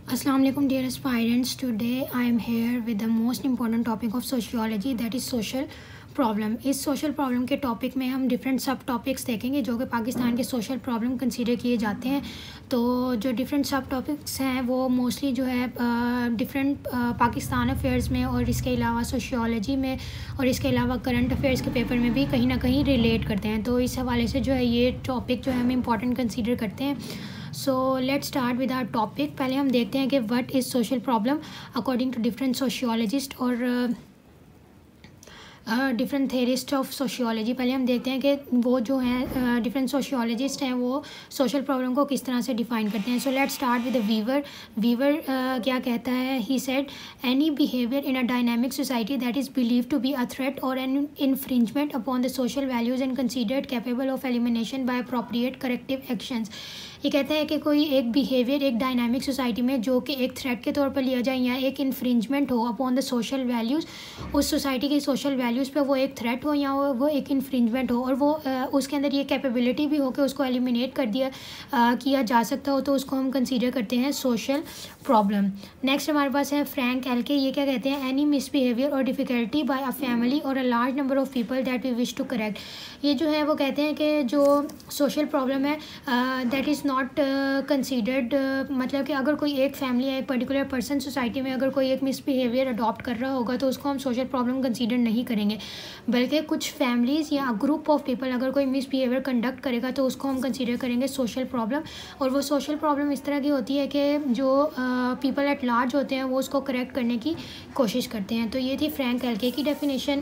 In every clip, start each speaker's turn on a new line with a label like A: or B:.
A: Assalamu alaikum dear aspirants. Today I am here with the most important topic of sociology, that is social problem. इस social problem के topic में हम different सब topics देखेंगे जो कि पाकिस्तान के सोशल प्रॉब्लम कंसीडर किए जाते हैं। तो जो डिफरेंट सब टॉपिक्स हैं वो मोस्टली जो है डिफरेंट पाकिस्तान अफेयर्स में और इसके अलावा सोशियोलॉजी में और इसके अलावा करंट अफेयर्स के पेपर में भी कहीं ना कहीं रिलेट करते हैं। तो इस हवाले से जो है ये टॉपिक जो है हम इम्पॉर्टेंट कंसीडर करते हैं। So let's start with our topic. पहले हम देखते हैं कि what is social problem according to different sociologist और डिफरेंट थेरिस्ट ऑफ सोशियोलॉजी। पहले हम देखते हैं कि वो जो हैं डिफरेंट सोशियोलॉजिस्ट हैं वो सोशल प्रॉब्लम को किस तरह से डिफ़ाइन करते हैं। So let's start with Weber क्या कहता है? He said any behaviour in a dynamic society that is believe to be a threat और an infringement upon the social values and considered capable of elimination by appropriate corrective actions. ये कहता है कि कोई एक बिहेवियर एक dynamic society में जो कि एक थ्रेट के तौर पर लिया जाए या एक इन्फ्रिंजमेंट हो अपॉन द सोशल वैल्यूज़, उस सोसाइटी की सोशल वैल्यूज़ पे वो एक थ्रेट हो या वो एक इन्फ्रिंजमेंट हो और वो उसके अंदर ये कैपेबिलिटी भी हो कि उसको एलिमिनेट कर दिया किया जा सकता हो, तो उसको हम कंसीडर करते हैं सोशल प्रॉब्लम। नेक्स्ट हमारे पास है फ्रैंक एल्के। ये क्या कहते हैं? एनी मिसबिहेवियर और डिफ़िकल्टी बाय अ फैमिली और a large number of people that we wish to correct. ये जो है वो कहते हैं कि जो सोशल प्रॉब्लम है दैट इज़ नॉट कंसीडर्ड, मतलब कि अगर कोई एक फैमिली या एक पर्टिकुलर पर्सन सोसाइटी में अगर कोई एक मिसबिहेवियर अडॉप्ट कर रहा होगा तो उसको हम सोशल प्रॉब्लम कंसीडर नहीं करेंगे, बल्कि कुछ फैमिलीज़ या ग्रुप ऑफ पीपल अगर कोई मिसबिहेवियर कंडक्ट करेगा तो उसको हम कंसीडर करेंगे सोशल प्रॉब्लम। और वो सोशल प्रॉब्लम इस तरह की होती है कि जो पीपल एट लार्ज होते हैं वो उसको करेक्ट करने की कोशिश करते हैं। तो ये थी फ्रैंक एल्के की डेफिनेशन।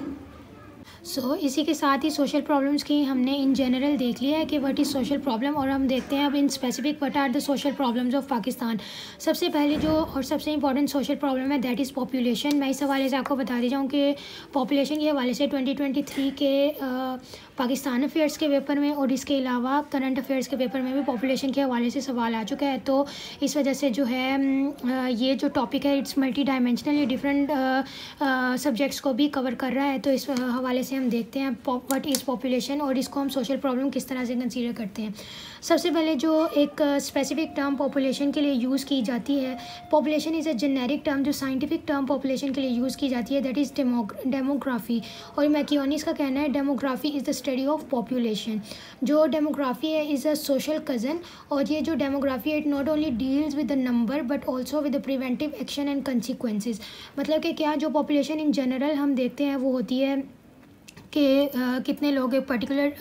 A: इसी के साथ ही सोशल प्रॉब्लम्स की हमने इन जनरल देख लिया है कि व्हाट इज़ सोशल प्रॉब्लम, और हम देखते हैं अब in specific what are the social problems of Pakistan. सबसे पहले जो और सबसे इंपॉर्टेंट सोशल प्रॉब्लम है दैट इज़ पॉपुलेशन। मैं इस हवाले से आपको बता दी जाऊँ कि पॉपुलेशन के हवाले से 2023 के पाकिस्तान अफेयर्स के पेपर में और इसके अलावा करंट अफेयर्स के पेपर में भी पॉपुलेशन के हवाले से सवाल आ चुका है। तो इस वजह से जो है ये जो टॉपिक है इट्स मल्टी डायमेंशनल, ये डिफरेंट सब्जेक्ट्स को भी कवर कर रहा है। तो इस हवाले से हम देखते हैं व्हाट इज़ पॉपुलेशन और इसको हम सोशल प्रॉब्लम किस तरह से कंसीडर करते हैं। सबसे पहले जो एक स्पेसिफिक टर्म पॉपुलेशन के लिए यूज़ की जाती है, population is a generic term जो साइंटिफिक टर्म पॉपुलेशन के लिए यूज़ की जाती है दैट इज़ डेमोग्राफी। और मैकियोनिस का कहना है demography is the study of population. जो डेमोग्राफी है इज़ अ सोशल कज़न, और ये जो डेमोग्राफी है it not only deals with the number but also with the preventive action and consequences. मतलब कि क्या जो पॉपुलेशन इन जनरल हम देखते हैं वो होती है कि कितने लोग एक पर्टिकुलर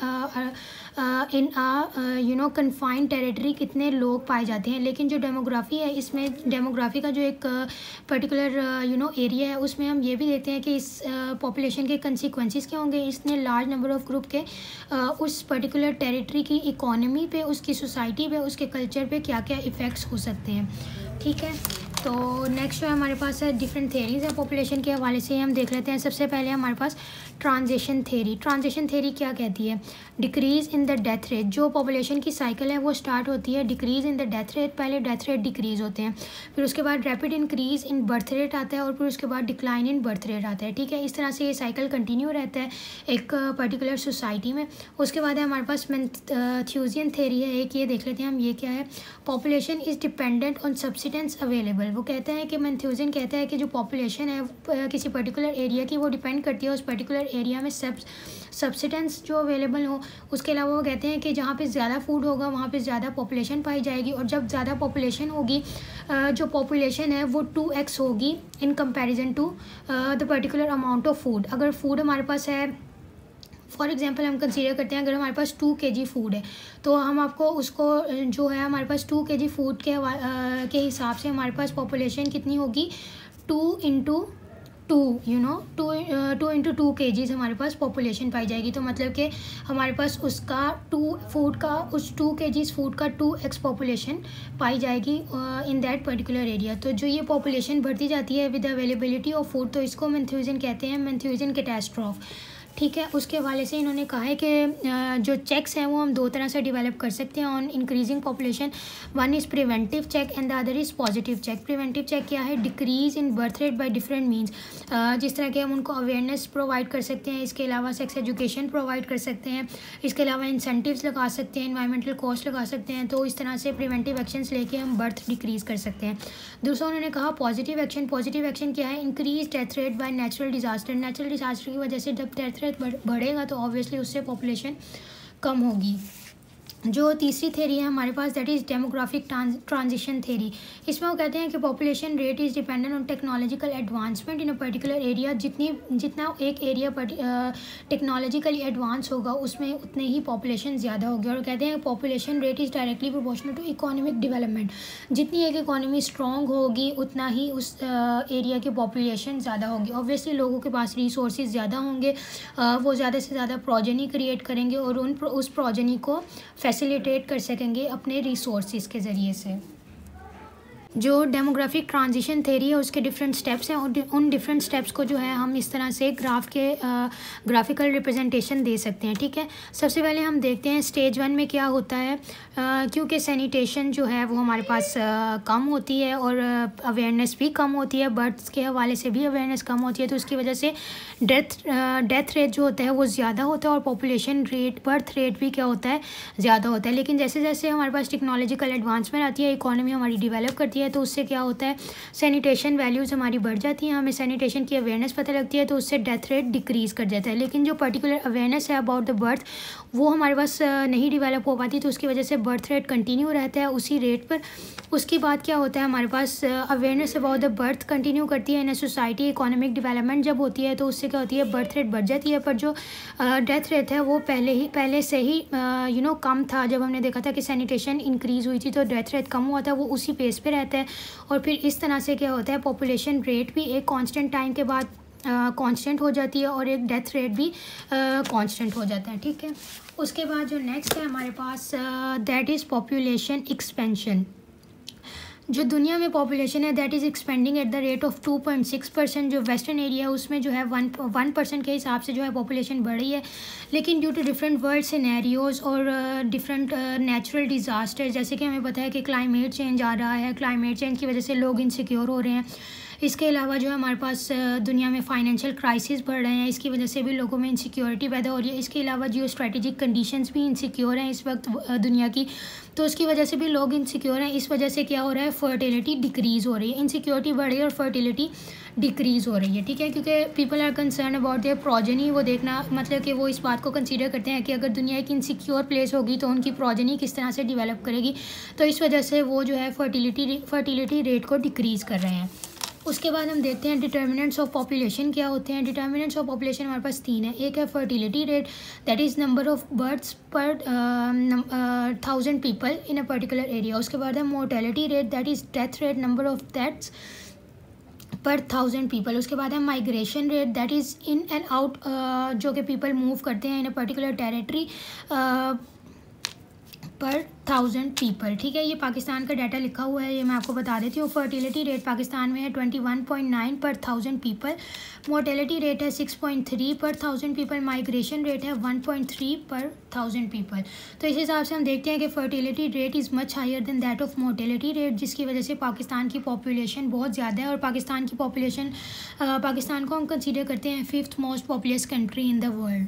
A: इन कन्फाइंड टेरिटरी कितने लोग पाए जाते हैं। लेकिन जो डेमोग्राफी है इसमें डेमोग्राफी का जो एक पर्टिकुलर एरिया है उसमें हम ये भी देखते हैं कि इस पॉपुलेशन के कंसिक्वेंसेस क्या होंगे। इसने लार्ज नंबर ऑफ ग्रुप के उस पर्टिकुलर टेरिटरी की इकोनॉमी पे, उसकी सोसाइटी पे, उसके कल्चर पे क्या क्या इफ़ेक्ट्स हो सकते हैं। ठीक है, तो नेक्स्ट जो है हमारे पास है डिफरेंट थेरीज़ है पॉपुलेशन के हवाले से हम देख लेते हैं। सबसे पहले हमारे पास ट्रांजिशन थेरी। ट्रांजिशन थेरी क्या कहती है? Decrease in the death rate. जो पॉपुलेशन की साइकिल है वो स्टार्ट होती है decrease in the death rate. पहले डेथ रेट डिक्रीज़ होते हैं, फिर उसके बाद rapid increase in birth rate आता है और फिर उसके बाद डिक्लाइन इन बर्थ रेट आता है। ठीक है, इस तरह से ये साइकिल कंटिन्यू रहता है एक पर्टिकुलर सोसाइटी में। उसके बाद है हमारे पास मैथ्यूजियन थेरी है एक, ये देख लेते हैं हम ये क्या है। Population is dependent on subsistence available. वो कहते हैं कि मैथ्यूजियन कहता है कि जो पॉपुलेशन है किसी पर्टिकुलर एरिया की वो डिपेंड करती है उस पर्टिकुलर एरिया में सब्सिडेंस जो अवेलेबल हो। उसके अलावा वो कहते हैं कि जहाँ पे ज़्यादा फूड होगा वहाँ पे ज़्यादा पॉपुलेशन पाई जाएगी, और जब ज़्यादा पॉपुलेशन होगी जो पॉपुलेशन है वो 2x होगी in comparison to the particular amount of food. अगर फूड हमारे पास है, फॉर एग्जांपल हम कंसीडर करते हैं अगर हमारे पास 2 kg फूड है तो हम आपको उसको जो है हमारे पास 2 kg फूड के हिसाब से हमारे पास पॉपुलेशन कितनी होगी 2 इंटू 2 kgs हमारे पास पॉपुलेशन पाई जाएगी। तो मतलब कि हमारे पास उसका 2 kgs फूड का 2x पॉपुलेशन पाई जाएगी इन दैट पर्टिकुलर एरिया। तो जो ये पॉपुलेशन बढ़ती जाती है विद अवेलेबिलिटी ऑफ फूड, तो इसको मैथ्यूजियन कहते हैं, मैथ्यूजियन कैटास्ट्रॉफ। ठीक है। उसके हवाले से इन्होंने कहा है कि जो चेक्स हैं वो हम दो तरह से डेवलप कर सकते हैं on increasing population. One is preventive check and the other is positive check. Preventive check क्या है? Decrease in birth rate by different means, जिस तरह के हम उनको अवेयरनेस प्रोवाइड कर सकते हैं, इसके अलावा सेक्स एजुकेशन प्रोवाइड कर सकते हैं, इसके अलावा इंसेंटिव्स लगा सकते हैं, इन्वायरमेंटल कॉस्ट लगा सकते हैं। तो इस तरह से प्रिवेंटिव एक्शंस लेके हम बर्थ डिक्रीज़ कर सकते हैं। दूसरा उन्होंने कहा पॉजिटिव एक्शन। पॉजिटिव एक्शन क्या है? Increase death rate by natural disaster. Natural disaster की वजह से जब डेथ रेट बढ़ेगा तो ऑब्वियसली उससे पॉपुलेशन कम होगी। जो तीसरी थेरी है हमारे पास, that is demographic transition theory. इसमें वो कहते हैं कि population rate is dependent on technological advancement in a particular area. जितना एक एरिया टेक्नोलॉजिकली एडवांस होगा उसमें उतने ही पॉपुलेशन ज़्यादा होगी। और कहते हैं population rate is directly proportional to economic development. जितनी एक इकोनॉमी स्ट्रॉन्ग होगी उतना ही उस एरिया की पॉपुलेशन ज़्यादा होगी। ऑब्वियसली लोगों के पास रिसोर्सेज ज़्यादा होंगे, वो ज़्यादा से ज़्यादा प्रोजेनी क्रिएट करेंगे और उस प्रोजेनी को फैसिलिटेट कर सकेंगे अपने रिसोर्सेज के ज़रिए से। जो डेमोग्राफिक ट्रांजिशन थेरी है उसके डिफरेंट स्टेप्स हैं और उन डिफरेंट स्टेप्स को जो है हम इस तरह से ग्राफिकल रिप्रेजेंटेशन दे सकते हैं। ठीक है, सबसे पहले हम देखते हैं स्टेज 1 में क्या होता है। क्योंकि सैनिटेशन जो है वो हमारे पास कम होती है और अवेयरनेस भी कम होती है, बर्थ्स के हवाले से भी अवेयरनेस कम होती है, तो उसकी वजह से डेथ रेट जो होता है वो ज़्यादा होता है और पॉपुलेशन रेट, बर्थ रेट भी क्या होता है, ज़्यादा होता है। लेकिन जैसे जैसे हमारे पास टेक्नोलॉजिकल एडवांसमेंट आती है, इकोनॉमी हमारी डेवलप करती है, तो उससे क्या होता है, सैनिटेशन वैल्यूज़ हमारी बढ़ जाती हैं, हमें सैनिटेशन की अवेयरनेस पता लगती है, तो उससे डेथ रेट डिक्रीज़ कर जाता है। लेकिन जो पर्टिकुलर अवेयरनेस है अबाउट द बर्थ वो हमारे पास नहीं डेवलप हो पाती, तो उसकी वजह से बर्थ रेट कंटिन्यू रहता है उसी रेट पर। उसके बाद क्या होता है, हमारे पास awareness about the birth continue करती है इन सोसाइटी। इकोनॉमिक डेवलपमेंट जब होती है तो उससे क्या होती है, बर्थ रेट बढ़ जाती है, पर जो डेथ रेट है वो पहले से ही कम था। जब हमने देखा था कि सैनिटेशन इंक्रीज़ हुई थी तो डेथ रेट कम हुआ था, वो उसी पेस पे रहता है। और फिर इस तरह से क्या होता है, पॉपुलेशन रेट भी एक कांस्टेंट टाइम के बाद कांस्टेंट हो जाती है और एक डेथ रेट भी कांस्टेंट हो जाता है। ठीक है, उसके बाद जो नेक्स्ट है हमारे पास, दैट इज़ पॉपुलेशन एक्सपेंशन। जो दुनिया में पॉपुलेशन है that is expanding at the rate of 2.6%। जो वेस्टर्न एरिया है उसमें जो है 1% के हिसाब से जो है पॉपुलेशन बढ़ रही है। लेकिन due to different world scenarios और डिफरेंट नेचुरल डिज़ास्टर, जैसे कि हमें पता है कि क्लाइमेट चेंज आ रहा है, क्लाइमेट चेंज की वजह से लोग इनसिक्योर हो रहे हैं। इसके अलावा जो है हमारे पास दुनिया में फाइनेंशियल क्राइसिस बढ़ रहे हैं, इसकी वजह से भी लोगों में इनसिक्योरिटी पैदा हो रही है। इसके अलावा जियो स्ट्रेटेजिक कंडीशंस भी इनसिक्योर हैं इस वक्त दुनिया की, तो उसकी वजह से भी लोग इनसिक्योर हैं। इस वजह से क्या हो रहा है, फर्टिलिटी डिक्रीज़ हो रही है, इनसिक्योरिटी बढ़ रही है और फर्टिलिटी डिक्रीज़ हो रही है। ठीक है, क्योंकि people are concern about their progeny. वो देखना मतलब कि वो इस बात को कंसीडर करते हैं कि अगर दुनिया एक इनसिक्योर प्लेस होगी तो उनकी प्रोजेनी किस तरह से डेवलप करेगी, तो इस वजह से वो जो है फर्टिलिटी रेट को डिक्रीज़ कर रहे हैं। उसके बाद हम देखते हैं डिटर्मिनेंट्स ऑफ पॉपुलेशन क्या होते हैं। डिटर्मिनेंट्स ऑफ पॉपुलेशन हमारे पास 3 है। एक है fertility rate, that is number of births per 1000 people in a particular area. उसके बाद है mortality rate, that is death rate, number of deaths per 1000 people. उसके बाद है migration rate, that is in and out, जो कि people move करते हैं इन अ पर्टिकुलर टेरिटरी पर 1000 पीपल। ठीक है, ये पाकिस्तान का डाटा लिखा हुआ है, ये मैं आपको बता देती हूँ। फर्टिलिटी रेट पाकिस्तान में है 21.9 पर 1000 पीपल, मोर्टेलिटी रेट है 6.3 पर 1000 पीपल, माइग्रेशन रेट है 1.3 पर 1000 पीपल। तो इस हिसाब से हम देखते हैं कि fertility rate is much higher than that of mortality rate, जिसकी वजह से पाकिस्तान की पॉपुलेशन बहुत ज़्यादा है। और पाकिस्तान की पॉपुलेशन, पाकिस्तान को हम कंसीडर करते हैं 5th most populous country in the world.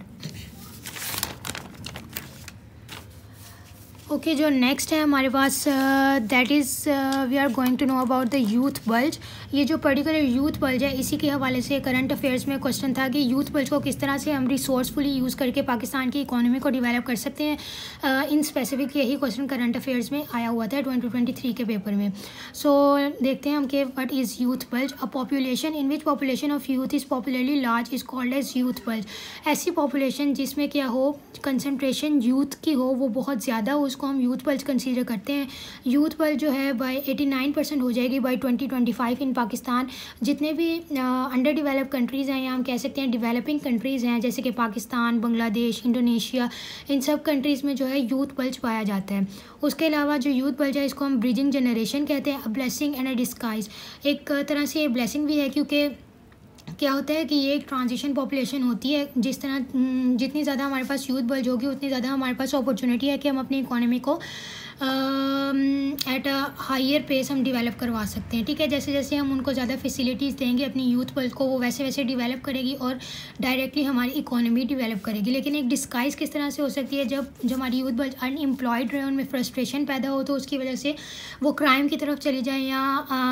A: Okay, जो नेक्स्ट है हमारे पास, that is we are going to know about the youth bulge. ये जो पर्टिकुलर यूथ बल्ज है इसी के हवाले से करंट अफेयर्स में क्वेश्चन था कि यूथ बल्ज को किस तरह से हम रिसोर्सफुली यूज़ करके पाकिस्तान की इकोनॉमी को डेवलप कर सकते हैं। इन स्पेसिफिक यही क्वेश्चन करंट अफेयर्स में आया हुआ था 2023 के पेपर में। सो देखते हैं हम कि what is youth bulge. A population in which population of youth is popularly large is called as youth bulge. ऐसी पॉपुलेशन जिसमें क्या हो, कंसनट्रेशन यूथ की हो, वो बहुत ज़्यादा हो, उसको हम यूथ बल्ज कंसीडर करते हैं। यूथ बल्ज जो है बाय 89% हो जाएगी बाय 2025 इन पाकिस्तान। जितने भी अंडर डेवलप कंट्रीज़ हैं या हम कह सकते हैं डेवलपिंग कंट्रीज़ हैं, जैसे कि पाकिस्तान, बांग्लादेश, इंडोनेशिया, इन सब कंट्रीज़ में जो है यूथ बल्ज पाया जाता है। उसके अलावा जो यूथ बल्ज है इसको हम ब्रिजिंग जनरेशन कहते हैं। A blessing and a disguise, एक तरह से ये ब्लेसिंग भी है क्योंकि क्या होता है कि ये एक ट्रांजिशन पॉपुलेशन होती है। जिस तरह जितनी ज़्यादा हमारे पास यूथ बल्ज होगी उतनी ज़्यादा हमारे पास अपॉर्चुनिटी है कि हम अपनी इकोनॉमी को एट अ हायर पेस हम डेवलप करवा सकते हैं। ठीक है, जैसे जैसे हम उनको ज़्यादा फैसिलिटीज़ देंगे अपनी यूथ बल्ज को, वो वैसे वैसे डेवलप करेगी और डायरेक्टली हमारी इकोनॉमी डेवलप करेगी। लेकिन एक डिस्गाइज़ किस तरह से हो सकती है, जब हमारी यूथ बल्ज अनएम्प्लॉयड रहे, उनमें फ्रस्ट्रेशन पैदा हो, तो उसकी वजह से वो क्राइम की तरफ चली जाए या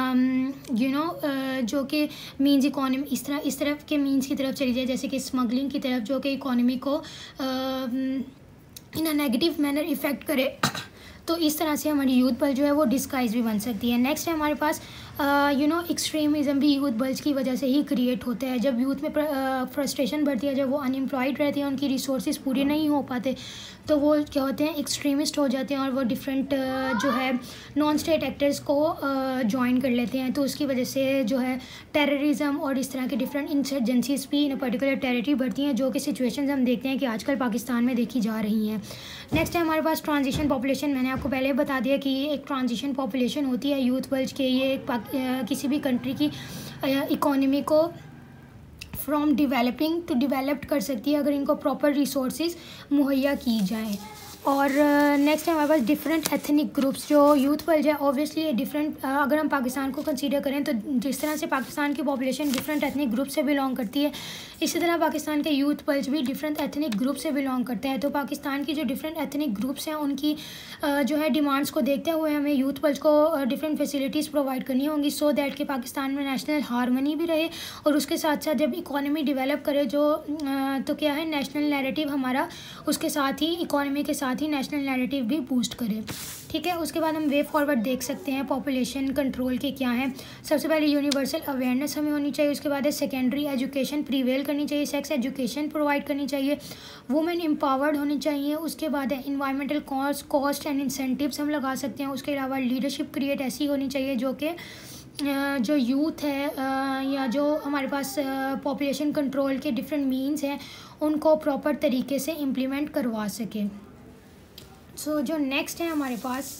A: जो कि मीन्स इकोनॉमी इस तरफ के मीन्स की तरफ चली जाए, जैसे कि स्मगलिंग की तरफ, जो कि इकोनॉमी को in a negative manner effect करे। तो इस तरह से हमारी यूथ बल्ज जो है वो डिस्गाइज भी बन सकती है। नेक्स्ट है हमारे पास एक्सट्रीमिज़म भी यूथ बल्ज की वजह से ही क्रिएट होता है। जब यूथ में फ्रस्ट्रेशन बढ़ती है, जब वो अनएम्प्लॉयड रहते हैं, उनकी रिसोर्सेज पूरे नहीं हो पाते, तो वो क्या होते हैं, एक्सट्रीमिस्ट हो जाते हैं और वो डिफरेंट जो है नॉन स्टेट एक्टर्स को ज्वाइन कर लेते हैं। तो उसकी वजह से जो है टेररिज्म और इस तरह के डिफरेंट इंसर्जेंसीज भी इन पर्टिकुलर टेरिटरी बढ़ती हैं, जो कि सिचुएशंस हम देखते हैं कि आजकल पाकिस्तान में देखी जा रही हैं। नेक्स्ट है हमारे पास ट्रांजिशन पॉपुलेशन। मैंने आपको पहले बता दिया कि ये एक ट्रांजिशन पॉपुलेशन होती है यूथ बल्ज के। ये किसी भी कंट्री की इकोनॉमी को फ्रॉम डेवलपिंग टू डेवलप्ड कर सकती है अगर इनको प्रॉपर रिसोर्सेज मुहैया की जाएँ। और नेक्स्ट है हमारे पास डिफरेंट एथनिक ग्रुप्स। जो यूथ बल्ज है ऑब्वियसली डिफरेंट, अगर हम पाकिस्तान को कंसीडर करें तो जिस तरह से पाकिस्तान की पॉपुलेशन डिफरेंट एथनिक ग्रुप से बिलोंग करती है, इसी तरह पाकिस्तान के यूथ बल्ज भी डिफरेंट एथनिक ग्रुप से बिलोंग करते हैं। तो पाकिस्तान की जो डिफरेंट एथनिक ग्रुप्स हैं उनकी जो है डिमांड्स को देखते हुए हमें यूथ बल्ज को डिफरेंट फैसिलिटीज़ प्रोवाइड करनी होंगी, सो दैट कि पाकिस्तान में नेशनल हारमनी भी रहे और उसके साथ साथ जब इकोनॉमी डेवलप करे तो क्या है, नेशनल नैरेटिव हमारा उसके साथ ही इकोनॉमी के साथ ही नेशनल नैरेटिव भी बूस्ट करे। ठीक है, उसके बाद हम वे फॉरवर्ड देख सकते हैं पॉपुलेशन कंट्रोल के क्या हैं। सबसे पहले यूनिवर्सल अवेयरनेस हमें होनी चाहिए, उसके बाद है सेकेंडरी एजुकेशन प्रिवेल करनी चाहिए, सेक्स एजुकेशन प्रोवाइड करनी चाहिए, वुमेन एम्पावर्ड होनी चाहिए, उसके बाद है इन्वायरमेंटल कॉस्ट एंड इंसेंटिव्स हम लगा सकते हैं। उसके अलावा लीडरशिप क्रिएट ऐसी होनी चाहिए जो कि जो यूथ है या जो हमारे पास पॉपुलेशन कंट्रोल के डिफरेंट मीन्स हैं उनको प्रॉपर तरीके से इम्प्लीमेंट करवा सके। जो नेक्स्ट है हमारे पास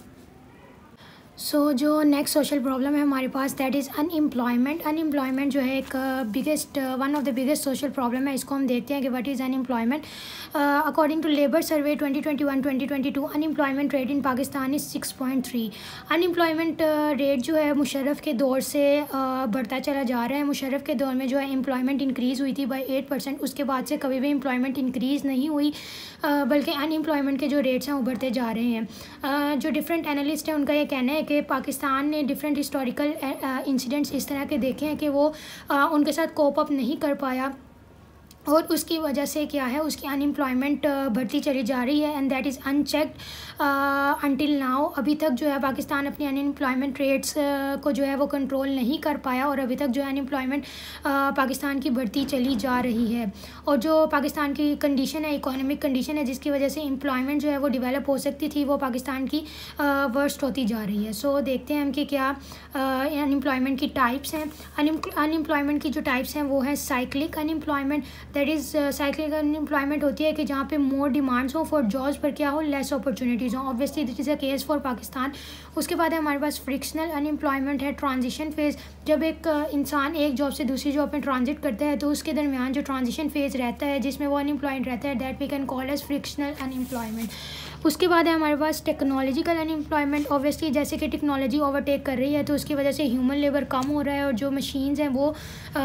A: जो नेक्स्ट सोशल प्रॉब्लम है हमारे पास दैट इज़ अनएम्प्लॉयमेंट। अनएम्प्लॉयमेंट जो है एक one of the biggest social problem है। इसको हम देखते हैं कि what is unemployment. According to labour survey 2021-2022 unemployment rate in Pakistan is 6.3। Unemployment rate जो है मुशर्रफ के दौर से बढ़ता चला जा रहा है। मुशर्रफ के दौर में जो है एम्प्लॉयमेंट इंक्रीज़ हुई थी बाई 8%, उसके बाद से कभी भी एम्प्लॉयमेंट इंक्रीज़ नहीं हुई, बल्कि अनएम्प्लॉयमेंट के जो रेट्स हैं वो बढ़ते जा रहे हैं। जो डिफरेंट एनालिस्ट हैं उनका ये कहना है कि पाकिस्तान ने डिफरेंट हिस्टोरिकल इंसिडेंट्स इस तरह के देखे हैं कि वो उनके साथ कोप अप नहीं कर पाया और उसकी वजह से क्या है, उसकी अनएम्प्लॉयमेंट बढ़ती चली जा रही है and that is unchecked until now. अभी तक जो है पाकिस्तान अपनी अनएम्प्लॉयमेंट रेट्स को जो है वो कंट्रोल नहीं कर पाया और अभी तक जो है अनएम्प्लॉयमेंट पाकिस्तान की बढ़ती चली जा रही है। और जो पाकिस्तान की कंडीशन है, इकोनॉमिक कंडीशन है, जिसकी वजह से एम्प्लॉयमेंट जो है वो डेवलप हो सकती थी, वो पाकिस्तान की वर्स्ट होती जा रही है। सो देखते हैं हम कि क्या अनएम्प्लॉयमेंट की टाइप्स हैं। अनएम्प्लॉयमेंट की जो टाइप्स हैं वो है cyclic unemployment. That is cyclic unemployment होती है कि जहाँ पे मोर डिमांड्स हो फॉर जॉब्स पर क्या हो, लेस अपॉर्चुनिटीज़ हो। Obviously this is a case for Pakistan. उसके बाद है हमारे पास फ्रिक्शनल अनएम्प्लॉयमेंट है, ट्रांजिशन फेज़। जब एक इंसान एक जॉब से दूसरी जॉब में ट्रांजिट करता है तो उसके दरमियान जो ट्रांजिशन फेज़ रहता है जिसमें वो अनएम्प्लॉयड रहता है, that we can call as frictional unemployment. उसके बाद है हमारे पास टेक्नोलॉजिकल अनएम्प्लॉयमेंट। ऑब्वियसली जैसे कि टेक्नोलॉजी ओवरटेक कर रही है तो उसकी वजह से ह्यूमन लेबर कम हो रहा है और जो मशीन्स हैं वो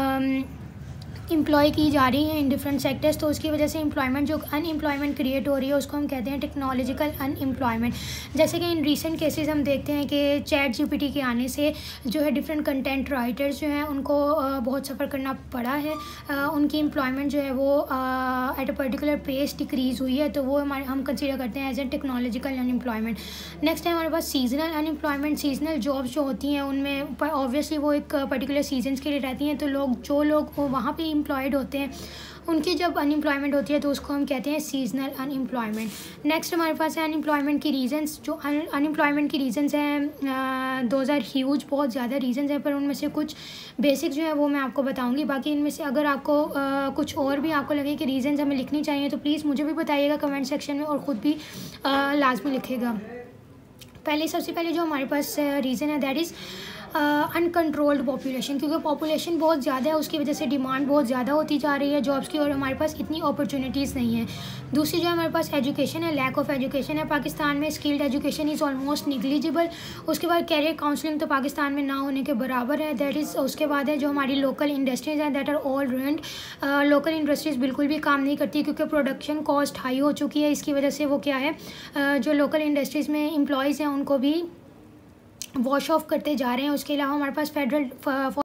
A: एम्प्लॉय की जा रही हैं इन डिफरेंट सेक्टर्स, तो उसकी वजह से एम्प्लॉयमेंट जो अनएम्प्लॉयमेंट क्रिएट हो रही है उसको हम कहते हैं टेक्नोलॉजिकल अनएम्प्लॉयमेंट। जैसे कि इन रीसेंट केसेस हम देखते हैं कि चैट जीपीटी के आने से जो है डिफरेंट कंटेंट राइटर्स जो हैं उनको बहुत सफ़र करना पड़ा है, उनकी एम्प्लॉयमेंट जो है वो at a particular pace decrease हुई है, तो वो हम कंसिडर करते हैं as a technological unemployment. Next है हमारे पास सीजनल अनएम्प्लॉयमेंट। सीजनल जॉब्स जो होती हैं उनमें ऑब्वियसली वो एक पर्टिकुलर सीजन्स के लिए रहती हैं, तो जो लोग वहाँ पर एम्प्लॉयड होते हैं उनकी जब अनएम्प्लॉयमेंट होती है तो उसको हम कहते हैं सीजनल अनएम्प्लॉयमेंट। नेक्स्ट हमारे पास है अनएम्प्लॉयमेंट की रीज़न्स। जो अनएम्प्लॉयमेंट की रीज़न्स हैं 2000 ह्यूज बहुत ज़्यादा रीज़न्स हैं, पर उनमें से कुछ बेसिक जो है वो मैं आपको बताऊंगी। बाकी इनमें से अगर आपको कुछ और भी आपको लगे कि रीज़न्स हमें लिखनी चाहिए तो प्लीज़ मुझे भी बताइएगा कमेंट सेक्शन में और ख़ुद भी लाजमी लिखेगा। सबसे पहले जो हमारे पास रीज़न है दैट इज़ अनकंट्रोल्ड पॉपुलेशन, क्योंकि पॉपुलेशन बहुत ज़्यादा है, उसकी वजह से डिमांड बहुत ज़्यादा होती जा रही है जॉब्स की, और हमारे पास इतनी अपॉर्चुनिटीज़ नहीं है। दूसरी जो हमारे पास एजुकेशन है, लैक ऑफ एजुकेशन है पाकिस्तान में, skilled education is almost negligible. उसके बाद कैरियर काउंसलिंग तो पाकिस्तान में ना होने के बराबर है, दैट इज़। उसके बाद है जो हमारी लोकल इंडस्ट्रीज़ हैं, that are all ruined. Local industries बिल्कुल भी काम नहीं करती क्योंकि प्रोडक्शन कॉस्ट हाई हो चुकी है। इसकी वजह से वो क्या है, जो लोकल इंडस्ट्रीज़ में एम्प्लॉयज़ हैं उनको भी वॉश ऑफ करते जा रहे हैं। उसके अलावा हमारे पास फेडरल